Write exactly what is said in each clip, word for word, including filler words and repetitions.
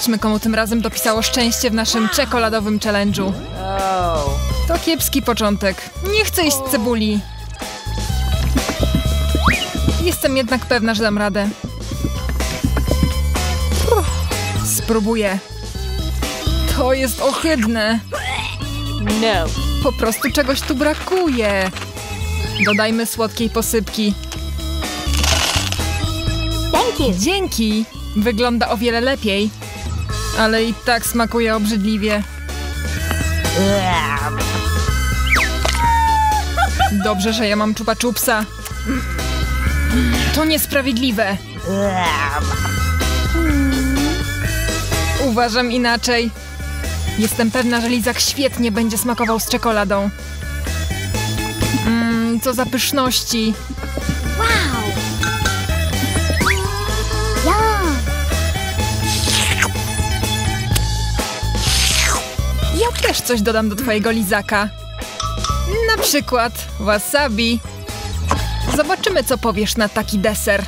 Zobaczmy, komu tym razem dopisało szczęście w naszym czekoladowym challenge'u. To kiepski początek. Nie chcę jeść cebuli. Jestem jednak pewna, że dam radę. Spróbuję. To jest ohydne. No. Po prostu czegoś tu brakuje. Dodajmy słodkiej posypki. Thank you. Dzięki. Wygląda o wiele lepiej. Ale i tak smakuje obrzydliwie. Dobrze, że ja mam Chupa Chupsa. To niesprawiedliwe. Uważam inaczej. Jestem pewna, że lizak świetnie będzie smakował z czekoladą. Mmm, co za pyszności. Wow. Yum. Ja też coś dodam do twojego lizaka. Na przykład wasabi. Zobaczymy, co powiesz na taki deser.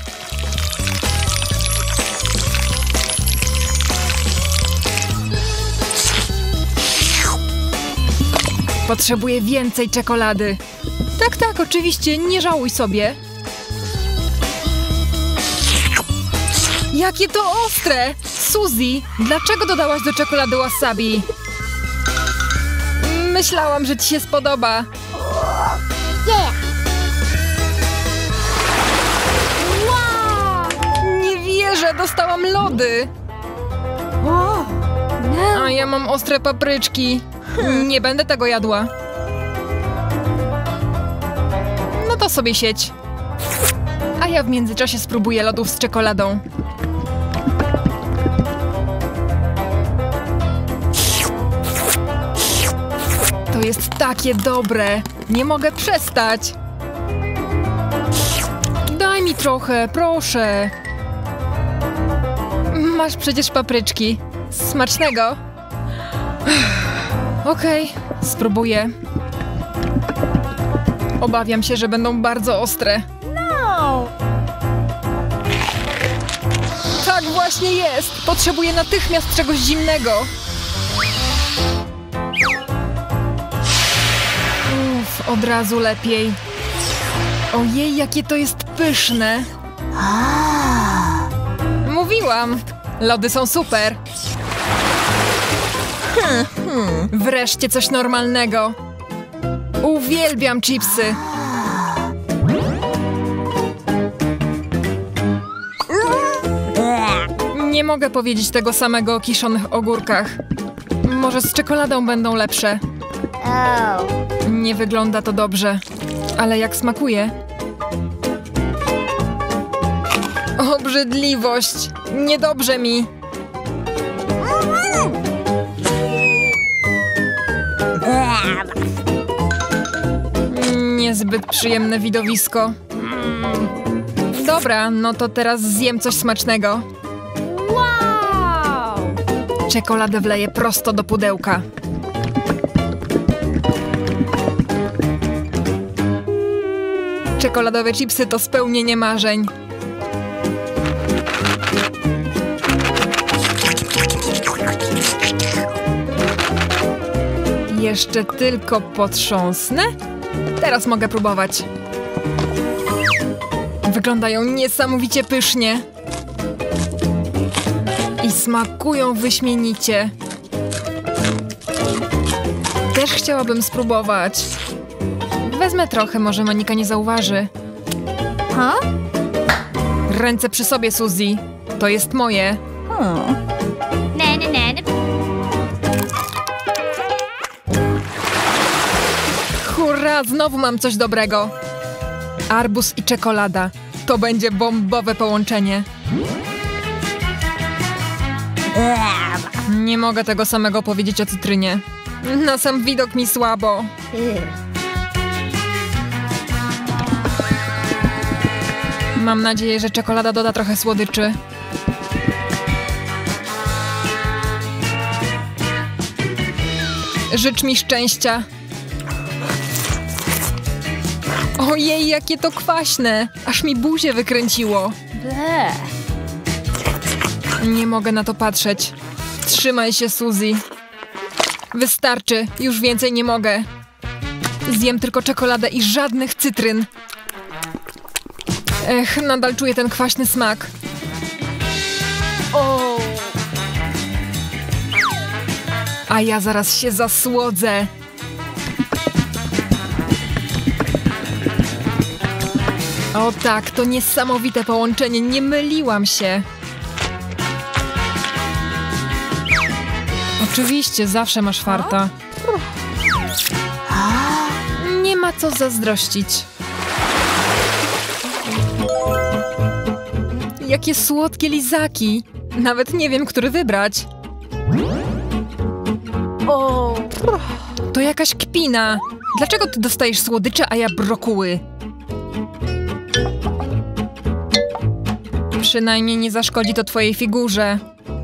Potrzebuję więcej czekolady. Tak, tak, oczywiście, nie żałuj sobie. Jakie to ostre! Suzy, dlaczego dodałaś do czekolady wasabi? Myślałam, że ci się spodoba. Yeah. Wow. Nie wierzę, dostałam lody. Oh. No. A ja mam ostre papryczki. Nie będę tego jadła. No to sobie siedź. A ja w międzyczasie spróbuję lodów z czekoladą. To jest takie dobre. Nie mogę przestać. Daj mi trochę, proszę. Masz przecież papryczki. Smacznego. Okej, okay, spróbuję. Obawiam się, że będą bardzo ostre. No. Tak właśnie jest. Potrzebuję natychmiast czegoś zimnego. Uff, od razu lepiej. Ojej, jakie to jest pyszne. Mówiłam. Lody są super. Wreszcie coś normalnego. Uwielbiam chipsy. Nie mogę powiedzieć tego samego o kiszonych ogórkach. Może z czekoladą będą lepsze. Oh. Nie wygląda to dobrze. Ale jak smakuje? Obrzydliwość. Niedobrze mi. Niezbyt przyjemne widowisko. Dobra, no to teraz zjem coś smacznego. Wow. Czekoladę wleję prosto do pudełka. Czekoladowe chipsy to spełnienie marzeń. Jeszcze tylko potrząsnę? Teraz mogę próbować. Wyglądają niesamowicie pysznie. I smakują wyśmienicie. Też chciałabym spróbować. Wezmę trochę, może Monika nie zauważy. Huh? Ręce przy sobie, Suzy. To jest moje. Hmm. Nana, nana. Hurra, znowu mam coś dobrego. Arbuz i czekolada. To będzie bombowe połączenie. Nie mogę tego samego powiedzieć o cytrynie. Na sam widok mi słabo. Mam nadzieję, że czekolada doda trochę słodyczy. Życz mi szczęścia. Ojej, jakie to kwaśne. Aż mi buzię wykręciło. Bleh. Nie mogę na to patrzeć. Trzymaj się, Suzy. Wystarczy, już więcej nie mogę. Zjem tylko czekoladę i żadnych cytryn. Ech, nadal czuję ten kwaśny smak. O! A ja zaraz się zasłodzę. O tak, to niesamowite połączenie, nie myliłam się. Oczywiście, zawsze masz farta. Nie ma co zazdrościć. Jakie słodkie lizaki. Nawet nie wiem, który wybrać. To jakaś kpina. Dlaczego ty dostajesz słodycze, a ja brokuły? Przynajmniej nie zaszkodzi to twojej figurze.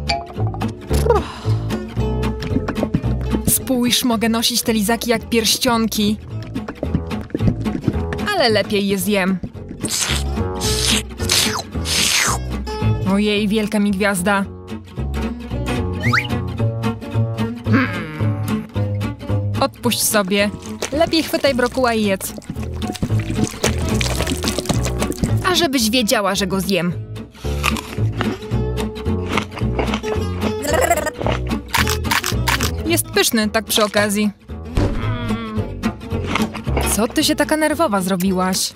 Spójrz, mogę nosić te lizaki jak pierścionki. Ale lepiej je zjem. Ojej, wielka mi gwiazda. Odpuść sobie. Lepiej chwytaj brokuła i jedz. A żebyś wiedziała, że go zjem. Jest pyszny, tak przy okazji. Co ty się taka nerwowa zrobiłaś?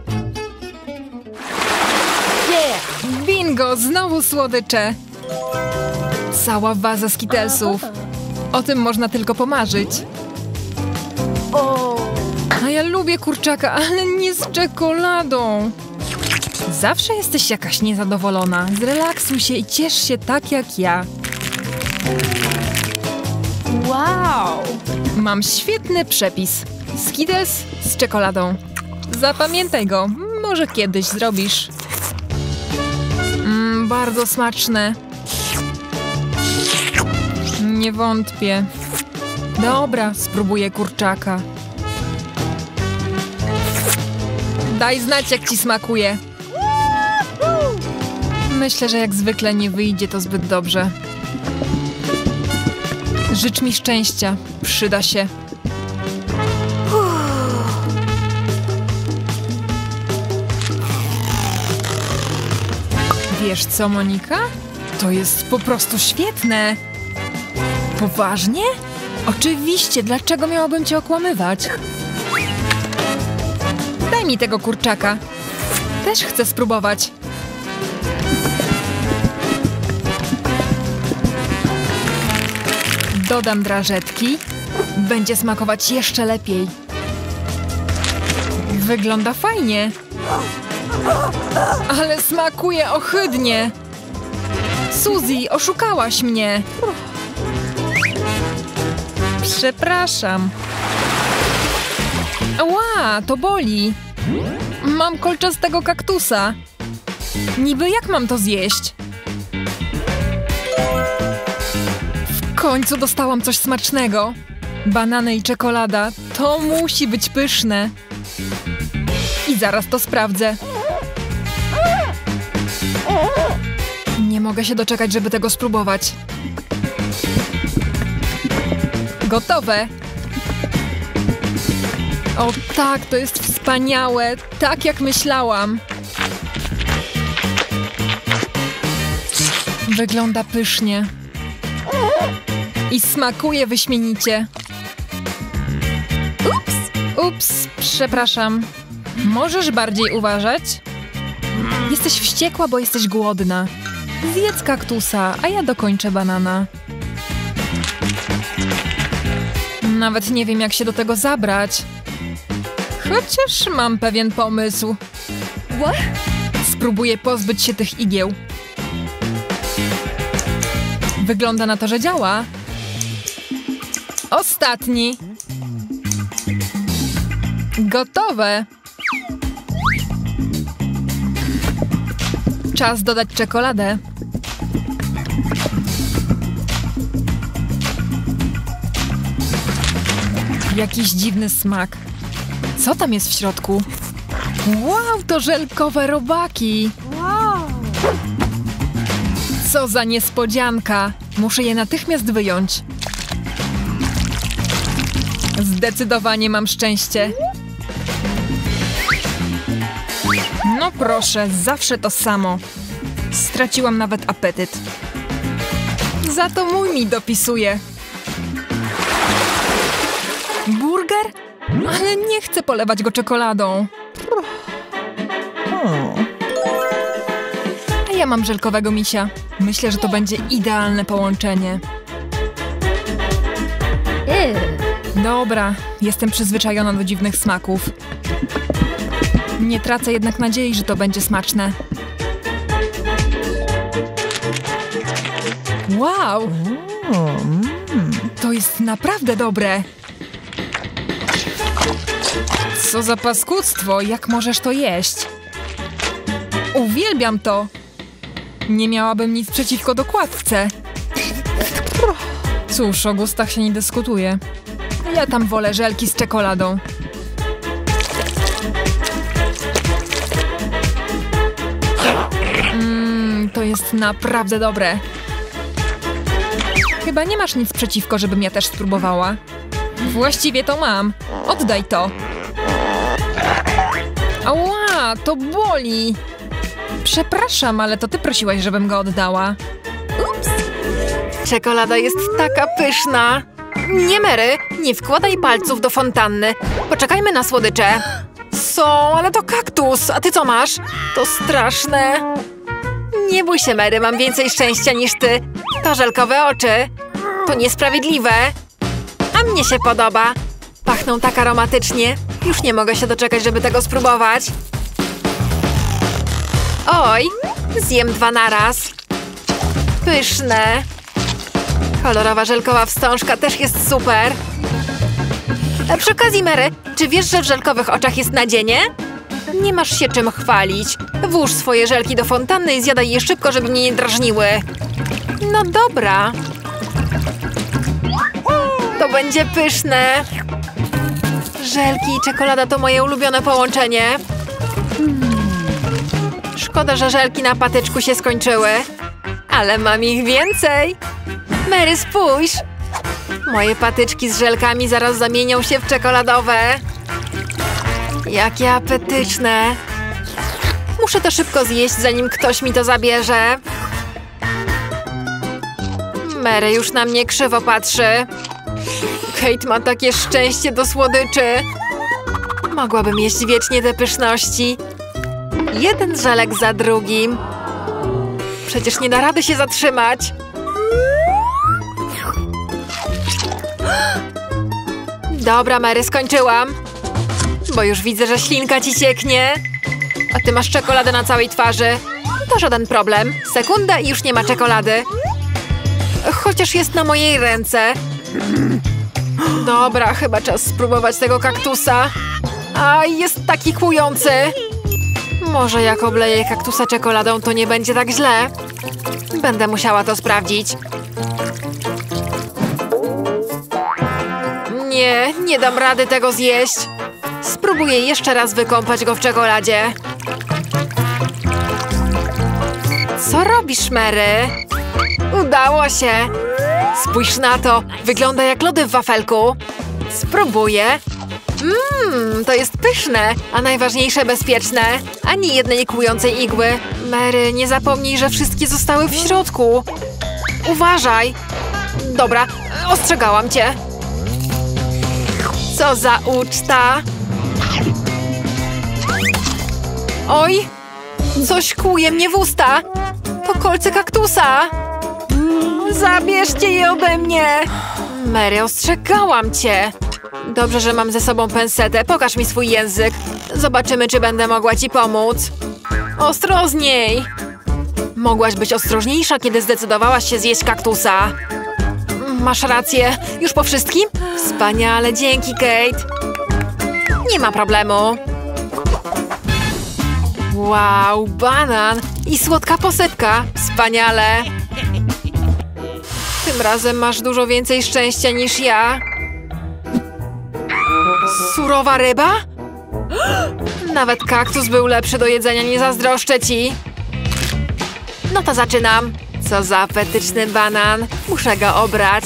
Bingo! Znowu słodycze! Cała waza skitelsów. O tym można tylko pomarzyć. A ja lubię kurczaka, ale nie z czekoladą. Zawsze jesteś jakaś niezadowolona. Zrelaksuj się i ciesz się tak jak ja. Wow! Mam świetny przepis. Skittles z czekoladą. Zapamiętaj go. Może kiedyś zrobisz. Mmm, bardzo smaczne. Nie wątpię. Dobra, spróbuję kurczaka. Daj znać, jak ci smakuje. Myślę, że jak zwykle nie wyjdzie to zbyt dobrze. Życz mi szczęścia. Przyda się. Wiesz co, Monika? To jest po prostu świetne. Poważnie? Oczywiście, dlaczego miałabym cię okłamywać? Daj mi tego kurczaka. Też chcę spróbować. Dodam drażetki. Będzie smakować jeszcze lepiej. Wygląda fajnie. Ale smakuje ohydnie. Suzy, oszukałaś mnie. Przepraszam. Ła, to boli. Mam kolczastego kaktusa. Niby jak mam to zjeść? W końcu dostałam coś smacznego. Banany i czekolada. To musi być pyszne. I zaraz to sprawdzę. Nie mogę się doczekać, żeby tego spróbować. Gotowe. O tak, to jest wspaniałe. Tak jak myślałam. Wygląda pysznie. I smakuje wyśmienicie. Ups, ups, przepraszam. Możesz bardziej uważać? Jesteś wściekła, bo jesteś głodna. Zjedz kaktusa, a ja dokończę banana. Nawet nie wiem, jak się do tego zabrać. Chociaż mam pewien pomysł. Spróbuję pozbyć się tych igieł. Wygląda na to, że działa. Ostatni. Gotowe. Czas dodać czekoladę. Jakiś dziwny smak. Co tam jest w środku? Wow, to żelkowe robaki. Co za niespodzianka. Muszę je natychmiast wyjąć. Zdecydowanie mam szczęście. No proszę, zawsze to samo. Straciłam nawet apetyt. Za to mój mi dopisuje. Burger? Ale nie chcę polewać go czekoladą. A ja mam żelkowego misia. Myślę, że to będzie idealne połączenie. Dobra, jestem przyzwyczajona do dziwnych smaków. Nie tracę jednak nadziei, że to będzie smaczne. Wow! To jest naprawdę dobre. Co za paskudztwo, jak możesz to jeść? Uwielbiam to. Nie miałabym nic przeciwko dokładce. Cóż, o gustach się nie dyskutuje. Ja tam wolę żelki z czekoladą. Mmm, to jest naprawdę dobre. Chyba nie masz nic przeciwko, żebym ja też spróbowała. Właściwie to mam. Oddaj to. Ała, to boli. Przepraszam, ale to ty prosiłaś, żebym go oddała. Ups. Czekolada jest taka pyszna. Nie, Mary, nie wkładaj palców do fontanny. Poczekajmy na słodycze. Są, ale to kaktus. A ty co masz? To straszne. Nie bój się, Mary, mam więcej szczęścia niż ty. To żelkowe oczy. To niesprawiedliwe. A mnie się podoba. Pachną tak aromatycznie. Już nie mogę się doczekać, żeby tego spróbować. Oj, zjem dwa naraz. Pyszne. Kolorowa żelkowa wstążka też jest super. A przy okazji, Mary, czy wiesz, że w żelkowych oczach jest nadzienie? Nie masz się czym chwalić. Włóż swoje żelki do fontanny i zjadaj je szybko, żeby mnie nie drażniły. No dobra. To będzie pyszne. Żelki i czekolada to moje ulubione połączenie. Szkoda, że żelki na patyczku się skończyły. Ale mam ich więcej. Mary, spójrz. Moje patyczki z żelkami zaraz zamienią się w czekoladowe. Jakie apetyczne. Muszę to szybko zjeść, zanim ktoś mi to zabierze. Mary już na mnie krzywo patrzy. Kate ma takie szczęście do słodyczy. Mogłabym jeść wiecznie te pyszności. Jeden żelek za drugim. Przecież nie da rady się zatrzymać. Dobra, Mary, skończyłam. Bo już widzę, że ślinka ci cieknie. A ty masz czekoladę na całej twarzy. To żaden problem. Sekunda i już nie ma czekolady. Chociaż jest na mojej ręce. Dobra, chyba czas spróbować tego kaktusa. A, jest taki kłujący. Może jak obleję kaktusa czekoladą, to nie będzie tak źle. Będę musiała to sprawdzić. Nie, nie dam rady tego zjeść. Spróbuję jeszcze raz wykąpać go w czekoladzie. Co robisz, Mary? Udało się. Spójrz na to. Wygląda jak lody w wafelku. Spróbuję. Mmm, to jest pyszne, a najważniejsze bezpieczne. Ani jednej kłującej igły. Mary, nie zapomnij, że wszystkie zostały w środku. Uważaj. Dobra, ostrzegałam cię. Co za uczta. Oj, coś kłuje mnie w usta. To kolce kaktusa. Zabierzcie je ode mnie. Mary, ostrzegałam cię. Dobrze, że mam ze sobą pensetę. Pokaż mi swój język. Zobaczymy, czy będę mogła ci pomóc. Ostrożniej. Mogłaś być ostrożniejsza, kiedy zdecydowałaś się zjeść kaktusa. Masz rację. Już po wszystkim? Wspaniale, dzięki, Kate. Nie ma problemu. Wow, banan i słodka posypka. Wspaniale. Tym razem masz dużo więcej szczęścia niż ja. Surowa ryba? Nawet kaktus był lepszy do jedzenia, nie zazdroszczę ci. No to zaczynam. Co za apetyczny banan. Muszę go obrać.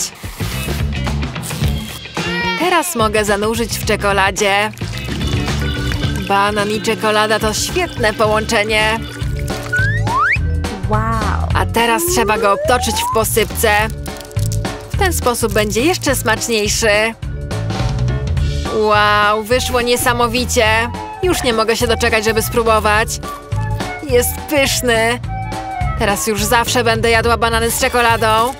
Teraz mogę zanurzyć w czekoladzie. Banan i czekolada to świetne połączenie. Wow. A teraz trzeba go obtoczyć w posypce. W ten sposób będzie jeszcze smaczniejszy. Wow, wyszło niesamowicie. Już nie mogę się doczekać, żeby spróbować. Jest pyszny. Teraz już zawsze będę jadła banany z czekoladą.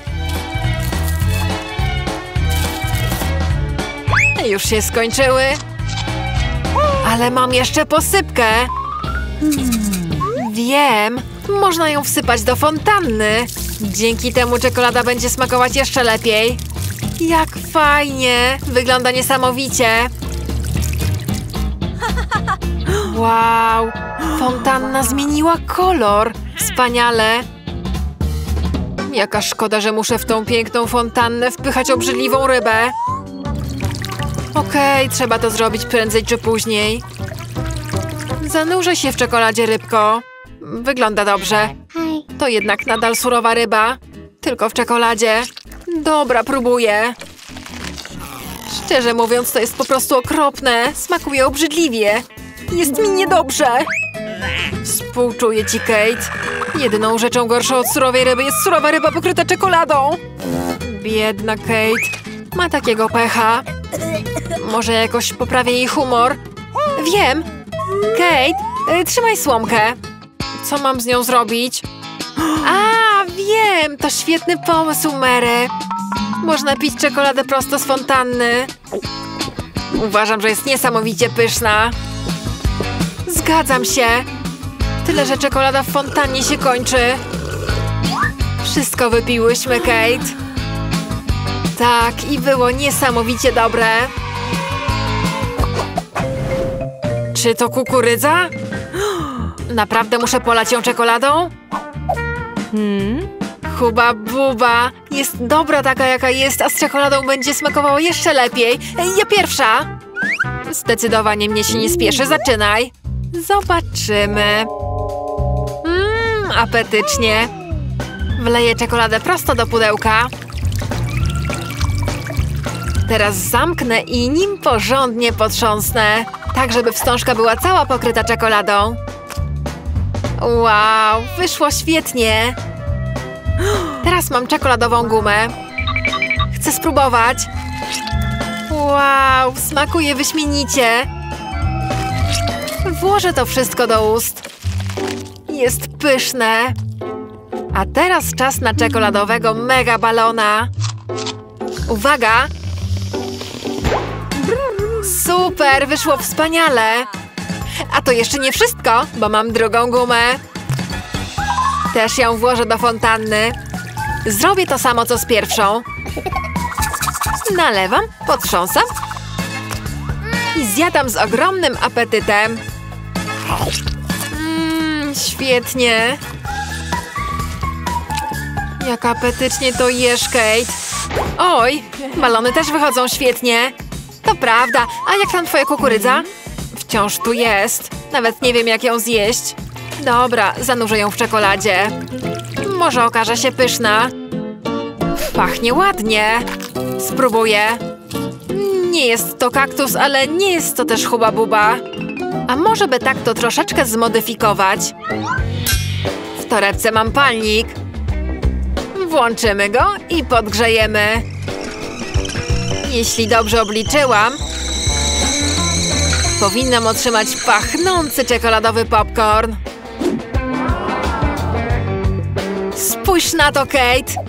Już się skończyły. Ale mam jeszcze posypkę. Wiem, można ją wsypać do fontanny. Dzięki temu czekolada będzie smakować jeszcze lepiej. Jak fajnie! Wygląda niesamowicie. Wow! Fontanna zmieniła kolor. Wspaniale. Jaka szkoda, że muszę w tą piękną fontannę wpychać obrzydliwą rybę. Okej, okay, trzeba to zrobić prędzej czy później. Zanurzę się w czekoladzie, rybko. Wygląda dobrze. To jednak nadal surowa ryba. Tylko w czekoladzie. Dobra, próbuję. Szczerze mówiąc, to jest po prostu okropne. Smakuje obrzydliwie. Jest mi niedobrze. Współczuję ci, Kate. Jedyną rzeczą gorszą od surowej ryby jest surowa ryba pokryta czekoladą. Biedna Kate. Ma takiego pecha. Może jakoś poprawię jej humor? Wiem. Kate, y, trzymaj słomkę. Co mam z nią zrobić? A, wiem! To świetny pomysł, Mary. Można pić czekoladę prosto z fontanny. Uważam, że jest niesamowicie pyszna. Zgadzam się. Tyle, że czekolada w fontannie się kończy. Wszystko wypiłyśmy, Kate. Tak, i było niesamowicie dobre. Czy to kukurydza? Naprawdę muszę polać ją czekoladą? Hmm? Huba buba. Jest dobra taka, jaka jest, a z czekoladą będzie smakowało jeszcze lepiej. Ja pierwsza. Zdecydowanie mnie się nie spieszy. Zaczynaj. Zobaczymy. Mmm, apetycznie. Wleję czekoladę prosto do pudełka. Teraz zamknę i nim porządnie potrząsnę. Tak, żeby wstążka była cała pokryta czekoladą. Wow, wyszło świetnie. Teraz mam czekoladową gumę. Chcę spróbować. Wow, smakuje wyśmienicie. Włożę to wszystko do ust. Jest pyszne. A teraz czas na czekoladowego mega balona. Uwaga! Super, wyszło wspaniale. A to jeszcze nie wszystko, bo mam drugą gumę. Też ją włożę do fontanny. Zrobię to samo, co z pierwszą. Nalewam, potrząsam i zjadam z ogromnym apetytem. Mmm, świetnie. Jak apetycznie to jesz, Kate. Oj, balony też wychodzą świetnie. To prawda. A jak tam twoja kukurydza? Wciąż tu jest. Nawet nie wiem, jak ją zjeść. Dobra, zanurzę ją w czekoladzie. Może okaże się pyszna. Pachnie ładnie. Spróbuję. Nie jest to kaktus, ale nie jest to też huba buba. A może by tak to troszeczkę zmodyfikować? W torebce mam palnik. Włączymy go i podgrzejemy. Jeśli dobrze obliczyłam, powinnam otrzymać pachnący czekoladowy popcorn. Spójrz na to, Kate.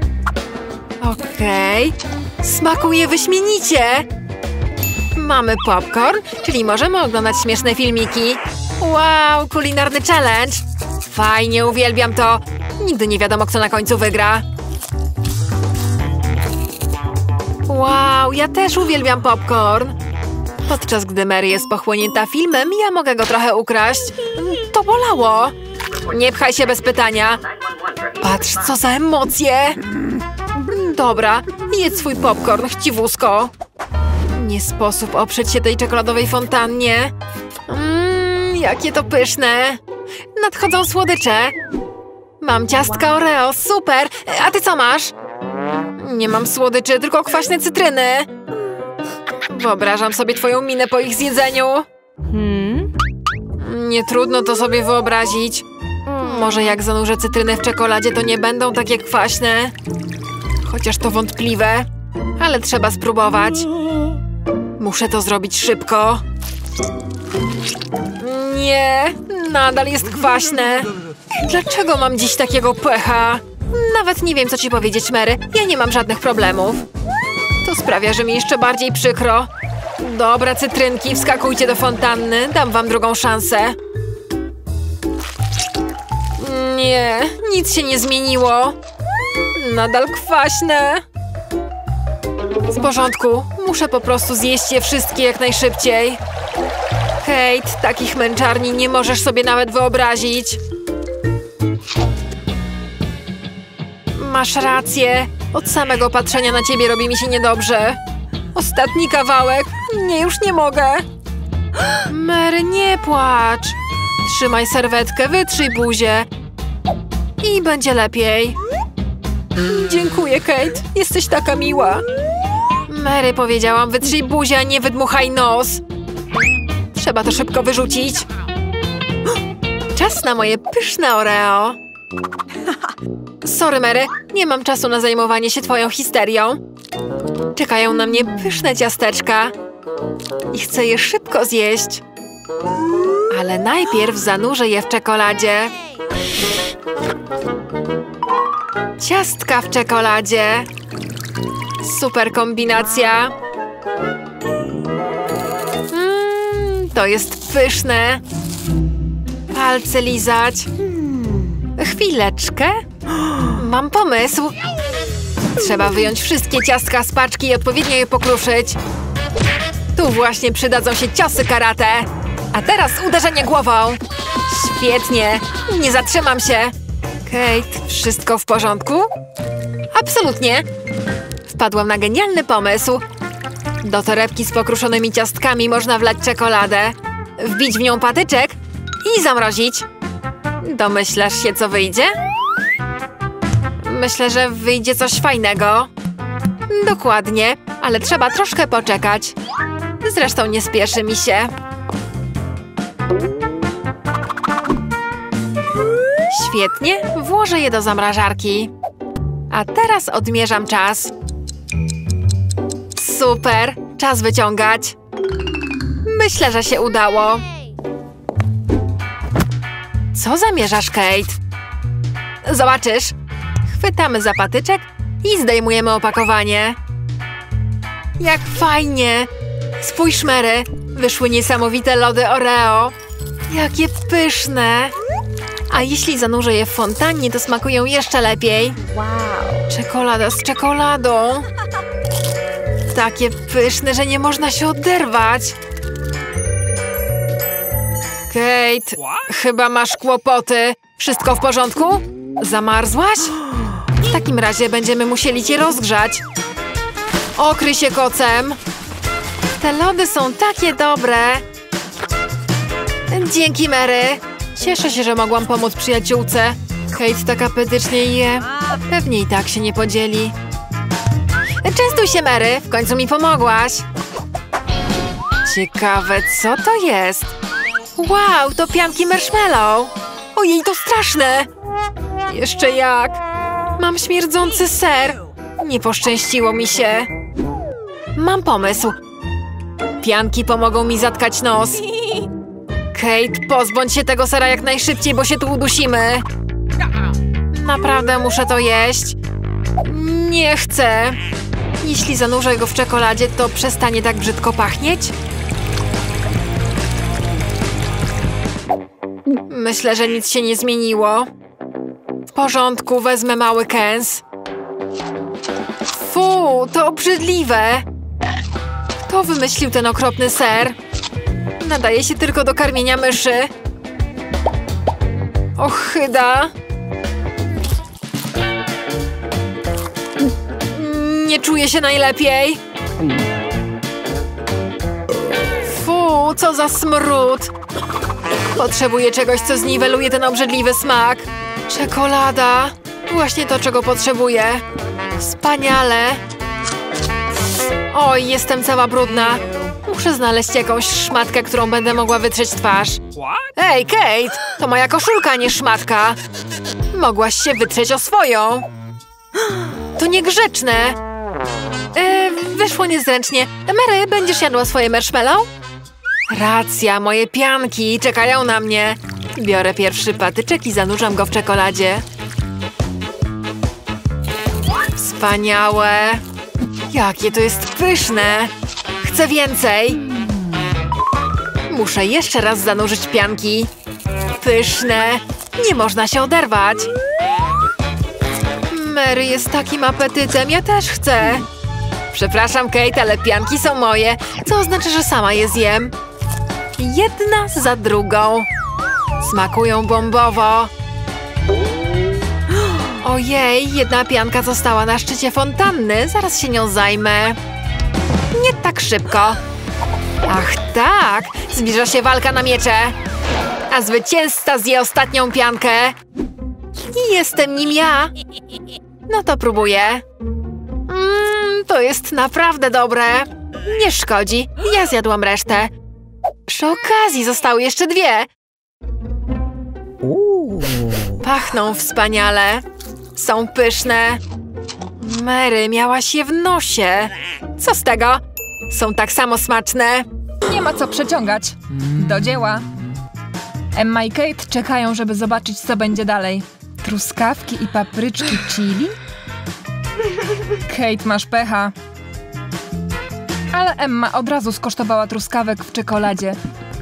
Okej. Okay. Smakuje wyśmienicie. Mamy popcorn, czyli możemy oglądać śmieszne filmiki. Wow, kulinarny challenge. Fajnie, uwielbiam to. Nigdy nie wiadomo, kto na końcu wygra. Wow, ja też uwielbiam popcorn. Podczas gdy Mary jest pochłonięta filmem, ja mogę go trochę ukraść. To bolało. Nie pchaj się bez pytania. Patrz, co za emocje. Dobra, jedz swój popcorn, chciwusko. Nie sposób oprzeć się tej czekoladowej fontannie. Mmm, jakie to pyszne. Nadchodzą słodycze. Mam ciastka Oreo, super! A ty co masz? Nie mam słodyczy, tylko kwaśne cytryny. Wyobrażam sobie twoją minę po ich zjedzeniu. Hmm? Nie trudno to sobie wyobrazić. Może jak zanurzę cytryny w czekoladzie, to nie będą takie kwaśne. Chociaż to wątpliwe. Ale trzeba spróbować. Muszę to zrobić szybko. Nie, nadal jest kwaśne. Dlaczego mam dziś takiego pecha? Nawet nie wiem, co ci powiedzieć, Mary. Ja nie mam żadnych problemów. To sprawia, że mi jeszcze bardziej przykro. Dobra, cytrynki, wskakujcie do fontanny. Dam wam drugą szansę. Nie, nic się nie zmieniło. Nadal kwaśne. W porządku, muszę po prostu zjeść je wszystkie jak najszybciej. Kate, takich męczarni nie możesz sobie nawet wyobrazić. Masz rację. Od samego patrzenia na ciebie robi mi się niedobrze. Ostatni kawałek. Nie, już nie mogę. Mary, nie płacz. Trzymaj serwetkę, wytrzyj buzię. I będzie lepiej. Dziękuję, Kate. Jesteś taka miła. Mary, powiedziałam, wytrzyj buzię, a nie wydmuchaj nos. Trzeba to szybko wyrzucić. Czas na moje pyszne Oreo. Sorry, Mary, nie mam czasu na zajmowanie się twoją histerią. Czekają na mnie pyszne ciasteczka. I chcę je szybko zjeść. Ale najpierw zanurzę je w czekoladzie. Ciastka w czekoladzie. Super kombinacja. Mmm, to jest pyszne. Palce lizać. Chwileczkę. Mam pomysł. Trzeba wyjąć wszystkie ciastka z paczki i odpowiednio je pokruszyć. Tu właśnie przydadzą się ciosy karate. A teraz uderzenie głową. Świetnie. Nie zatrzymam się. Kate, wszystko w porządku? Absolutnie. Wpadłam na genialny pomysł. Do torebki z pokruszonymi ciastkami można wlać czekoladę, wbić w nią patyczek i zamrozić. Domyślasz się, co wyjdzie? Myślę, że wyjdzie coś fajnego. Dokładnie, ale trzeba troszkę poczekać. Zresztą nie spieszy mi się. Świetnie, włożę je do zamrażarki. A teraz odmierzam czas. Super, czas wyciągać. Myślę, że się udało. Co zamierzasz, Kate? Zobaczysz. Chwytamy za patyczek i zdejmujemy opakowanie. Jak fajnie! Spójrz, Mary, wyszły niesamowite lody Oreo. Jakie pyszne! A jeśli zanurzę je w fontannie, to smakują jeszcze lepiej. Wow. Czekolada z czekoladą. Takie pyszne, że nie można się oderwać. Kate, chyba masz kłopoty. Wszystko w porządku? Zamarzłaś? W takim razie będziemy musieli cię rozgrzać. Okryj się kocem. Te lody są takie dobre. Dzięki, Mary. Cieszę się, że mogłam pomóc przyjaciółce. Kate tak apetycznie je. Pewnie i tak się nie podzieli. Częstuj się, Mary. W końcu mi pomogłaś. Ciekawe, co to jest? Wow, to pianki marshmallow. Ojej, to straszne. Jeszcze jak. Mam śmierdzący ser. Nie poszczęściło mi się. Mam pomysł. Pianki pomogą mi zatkać nos. Kate, pozbądź się tego sera jak najszybciej, bo się tu udusimy. Naprawdę muszę to jeść. Nie chcę. Jeśli zanurzę go w czekoladzie, to przestanie tak brzydko pachnieć? Myślę, że nic się nie zmieniło. W porządku, wezmę mały kęs. Fu, to obrzydliwe. Kto wymyślił ten okropny ser? Nadaje się tylko do karmienia myszy. Ochyda. Nie czuję się najlepiej. Fu, co za smród. Potrzebuję czegoś, co zniweluje ten obrzydliwy smak. Czekolada. Właśnie to, czego potrzebuję. Wspaniale. Oj, jestem cała brudna. Muszę znaleźć jakąś szmatkę, którą będę mogła wytrzeć twarz. Ej, Kate! To moja koszulka, nie szmatka. Mogłaś się wytrzeć o swoją. To niegrzeczne. Yy, wyszło niezręcznie. Mary, będziesz jadła swoje marshmallow? Racja, moje pianki czekają na mnie. Biorę pierwszy patyczek i zanurzam go w czekoladzie. Wspaniałe. Jakie to jest pyszne. Chcę więcej. Muszę jeszcze raz zanurzyć pianki. Pyszne. Nie można się oderwać. Mary jest takim apetytem. Ja też chcę. Przepraszam, Kate, ale pianki są moje, co oznacza, że sama je zjem. Jedna za drugą. Smakują bombowo. Ojej, jedna pianka została na szczycie fontanny. Zaraz się nią zajmę. Nie tak szybko. Ach tak, zbliża się walka na miecze. A zwycięzca zje ostatnią piankę. Jestem nim ja. No to próbuję. Mmm, to jest naprawdę dobre. Nie szkodzi, ja zjadłam resztę. Przy okazji zostały jeszcze dwie. Pachną wspaniale. Są pyszne. Mary, miałaś je w nosie. Co z tego? Są tak samo smaczne. Nie ma co przeciągać. Do dzieła. Emma i Kate czekają, żeby zobaczyć, co będzie dalej. Truskawki i papryczki chili? Kate, masz pecha. Ale Emma od razu skosztowała truskawek w czekoladzie.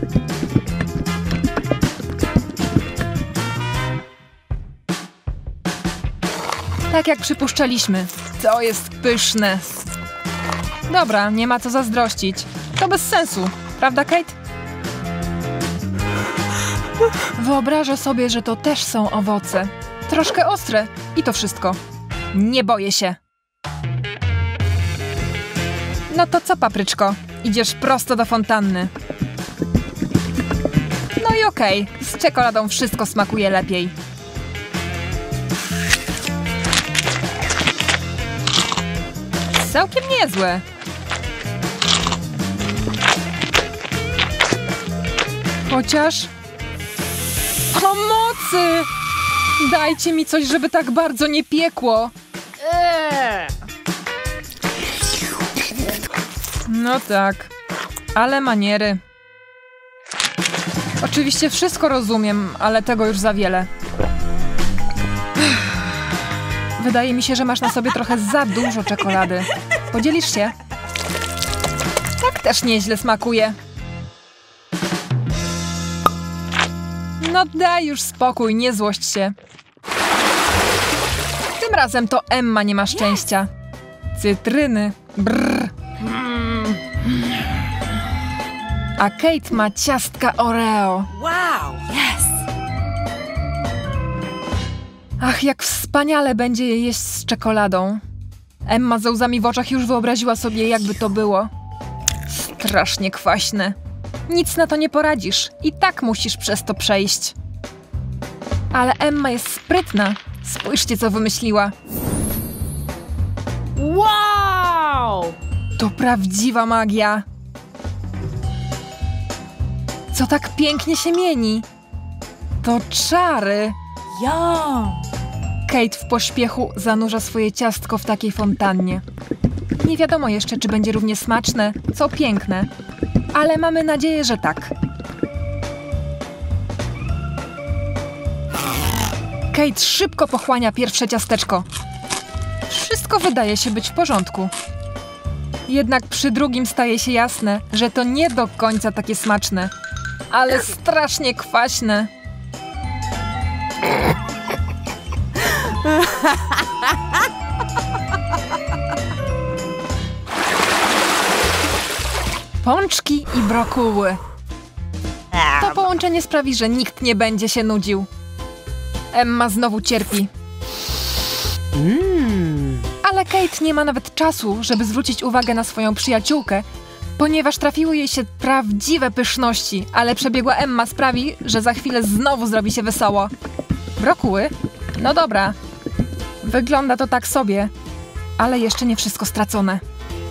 Tak jak przypuszczaliśmy. To jest pyszne. Dobra, nie ma co zazdrościć. To bez sensu. Prawda, Kate? Wyobrażę sobie, że to też są owoce. Troszkę ostre. I to wszystko. Nie boję się. No to co, papryczko? Idziesz prosto do fontanny. No i okej. Okay. Z czekoladą wszystko smakuje lepiej. Całkiem niezłe. Chociaż... Pomocy! Dajcie mi coś, żeby tak bardzo nie piekło. No tak. Ale maniery. Oczywiście wszystko rozumiem, ale tego już za wiele. Wydaje mi się, że masz na sobie trochę za dużo czekolady. Podzielisz się? Tak też nieźle smakuje. No daj już spokój, nie złość się. Tym razem to Emma nie ma szczęścia. Cytryny. Brrr. A Kate ma ciastka Oreo. Wow! Yes! Ach, jak wspaniale będzie je jeść z czekoladą. Emma ze łzami w oczach już wyobraziła sobie, jakby to było. Strasznie kwaśne. Nic na to nie poradzisz. I tak musisz przez to przejść. Ale Emma jest sprytna. Spójrzcie, co wymyśliła. Wow! To prawdziwa magia. Co tak pięknie się mieni? To czary. Yum! Kate w pośpiechu zanurza swoje ciastko w takiej fontannie. Nie wiadomo jeszcze, czy będzie równie smaczne, co piękne. Ale mamy nadzieję, że tak. Kate szybko pochłania pierwsze ciasteczko. Wszystko wydaje się być w porządku. Jednak przy drugim staje się jasne, że to nie do końca takie smaczne, ale strasznie kwaśne. Pączki i brokuły. To połączenie sprawi, że nikt nie będzie się nudził. Emma znowu cierpi. Mm. Ale Kate nie ma nawet czasu, żeby zwrócić uwagę na swoją przyjaciółkę, ponieważ trafiły jej się prawdziwe pyszności, ale przebiegła Emma sprawi, że za chwilę znowu zrobi się wesoło. Brokuły? No dobra. Wygląda to tak sobie, ale jeszcze nie wszystko stracone.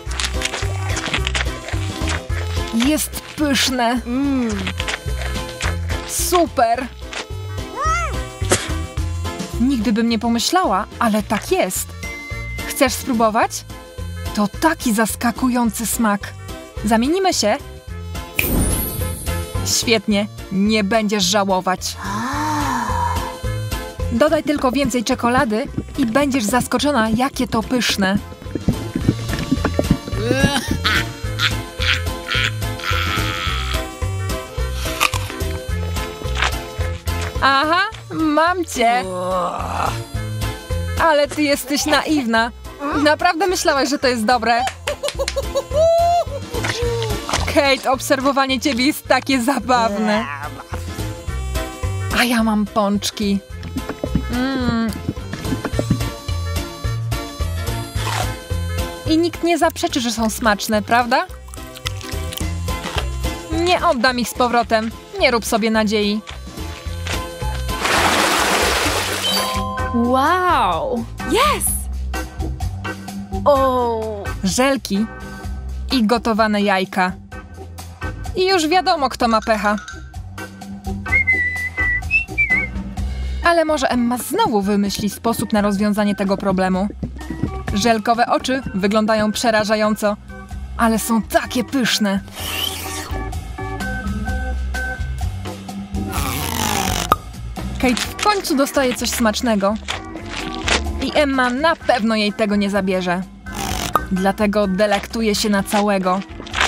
Jest pyszne. Mmm. Super. Nigdy bym nie pomyślała, ale tak jest. Chcesz spróbować? To taki zaskakujący smak. Zamienimy się? Świetnie, nie będziesz żałować. Dodaj tylko więcej czekolady i będziesz zaskoczona, jakie to pyszne. Aha, mam cię. Ale ty jesteś naiwna. Naprawdę myślałaś, że to jest dobre? Kate, obserwowanie ciebie jest takie zabawne. A ja mam pączki. Mm. I nikt nie zaprzeczy, że są smaczne, prawda? Nie oddam ich z powrotem. Nie rób sobie nadziei. Wow. Yes. Oh. Żelki i gotowane jajka. I już wiadomo, kto ma pecha. Ale może Emma znowu wymyśli sposób na rozwiązanie tego problemu. Żelkowe oczy wyglądają przerażająco, ale są takie pyszne. Kate w końcu dostaje coś smacznego. I Emma na pewno jej tego nie zabierze. Dlatego delektuje się na całego.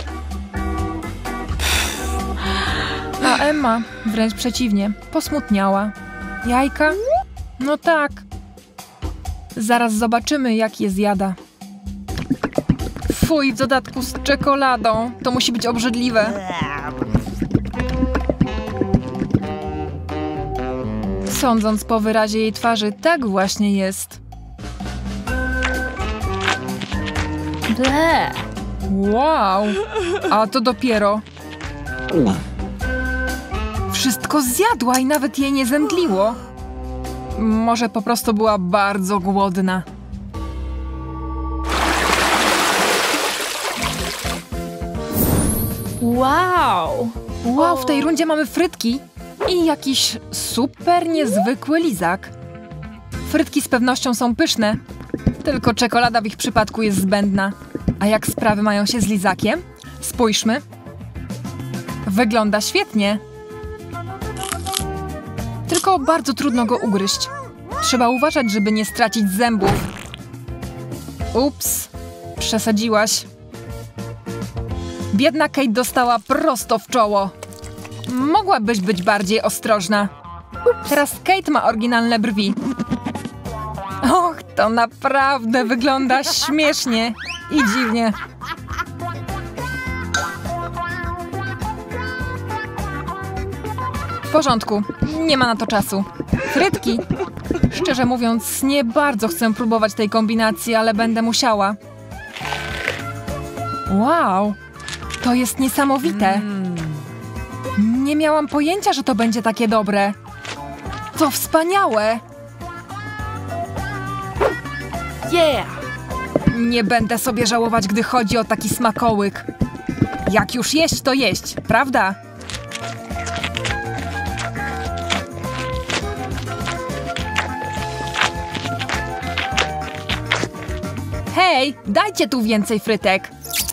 A Emma, wręcz przeciwnie, posmutniała. Jajka? No tak. Zaraz zobaczymy, jak je zjada. Fuj, w dodatku z czekoladą. To musi być obrzydliwe. Sądząc po wyrazie jej twarzy, tak właśnie jest. Ble. Wow! A to dopiero. Wszystko zjadła i nawet jej nie zemdliło. Może po prostu była bardzo głodna. Wow. Wow, w tej rundzie mamy frytki i jakiś super niezwykły lizak. Frytki z pewnością są pyszne, tylko czekolada w ich przypadku jest zbędna. A jak sprawy mają się z lizakiem? Spójrzmy. Wygląda świetnie. Tylko bardzo trudno go ugryźć. Trzeba uważać, żeby nie stracić zębów. Ups, przesadziłaś. Biedna Kate dostała prosto w czoło. Mogłabyś być bardziej ostrożna. Teraz Kate ma oryginalne brwi. Och, to naprawdę wygląda śmiesznie i dziwnie. W porządku, nie ma na to czasu. Frytki? Szczerze mówiąc, nie bardzo chcę próbować tej kombinacji, ale będę musiała. Wow, to jest niesamowite. Nie miałam pojęcia, że to będzie takie dobre. To wspaniałe. Yeah. Nie będę sobie żałować, gdy chodzi o taki smakołyk. Jak już jeść, to jeść, prawda? Hej, dajcie tu więcej frytek.